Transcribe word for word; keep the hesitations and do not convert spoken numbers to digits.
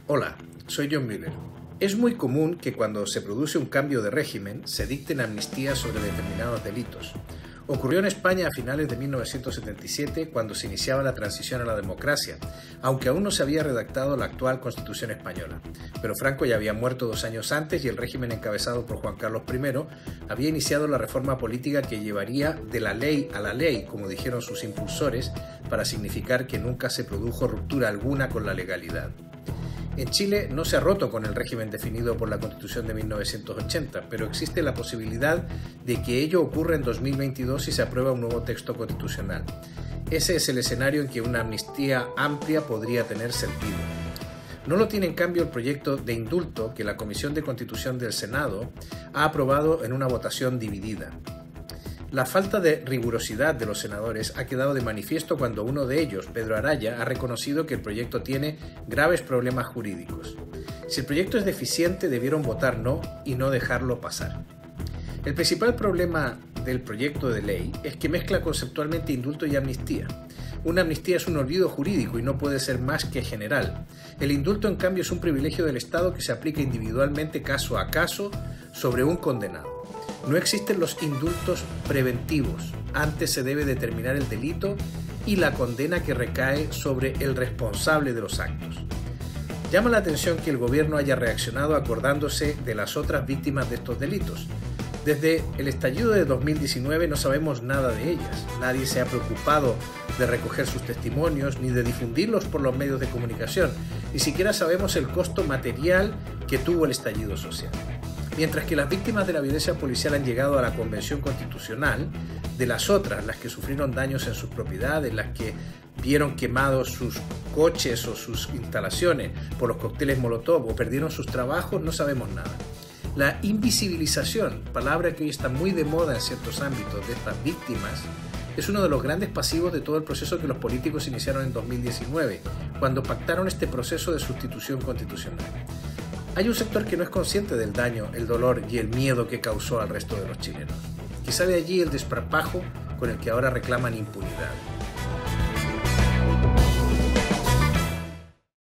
Hola, soy John Miller. Es muy común que cuando se produce un cambio de régimen se dicten amnistías sobre determinados delitos. Ocurrió en España a finales de mil novecientos setenta y siete, cuando se iniciaba la transición a la democracia, aunque aún no se había redactado la actual Constitución española. Pero Franco ya había muerto dos años antes y el régimen encabezado por Juan Carlos primero había iniciado la reforma política que llevaría de la ley a la ley, como dijeron sus impulsores, para significar que nunca se produjo ruptura alguna con la legalidad. En Chile no se ha roto con el régimen definido por la Constitución de mil novecientos ochenta, pero existe la posibilidad de que ello ocurra en dos mil veintidós si se aprueba un nuevo texto constitucional. Ese es el escenario en que una amnistía amplia podría tener sentido. No lo tiene en cambio el proyecto de indulto que la Comisión de Constitución del Senado ha aprobado en una votación dividida. La falta de rigurosidad de los senadores ha quedado de manifiesto cuando uno de ellos, Pedro Araya, ha reconocido que el proyecto tiene graves problemas jurídicos. Si el proyecto es deficiente, debieron votar no y no dejarlo pasar. El principal problema del proyecto de ley es que mezcla conceptualmente indulto y amnistía. Una amnistía es un olvido jurídico y no puede ser más que general. El indulto, en cambio, es un privilegio del Estado que se aplica individualmente caso a caso sobre un condenado. No existen los indultos preventivos. Antes se debe determinar el delito y la condena que recae sobre el responsable de los actos. Llama la atención que el gobierno haya reaccionado acordándose de las otras víctimas de estos delitos. Desde el estallido de dos mil diecinueve no sabemos nada de ellas. Nadie se ha preocupado de recoger sus testimonios ni de difundirlos por los medios de comunicación. Ni siquiera sabemos el costo material que tuvo el estallido social. Mientras que las víctimas de la violencia policial han llegado a la Convención Constitucional, de las otras, las que sufrieron daños en sus propiedades, las que vieron quemados sus coches o sus instalaciones por los cócteles Molotov o perdieron sus trabajos, no sabemos nada. La invisibilización, palabra que hoy está muy de moda en ciertos ámbitos de estas víctimas, es uno de los grandes pasivos de todo el proceso que los políticos iniciaron en dos mil diecinueve, cuando pactaron este proceso de sustitución constitucional. Hay un sector que no es consciente del daño, el dolor y el miedo que causó al resto de los chilenos. Quizá de allí el desparpajo con el que ahora reclaman impunidad.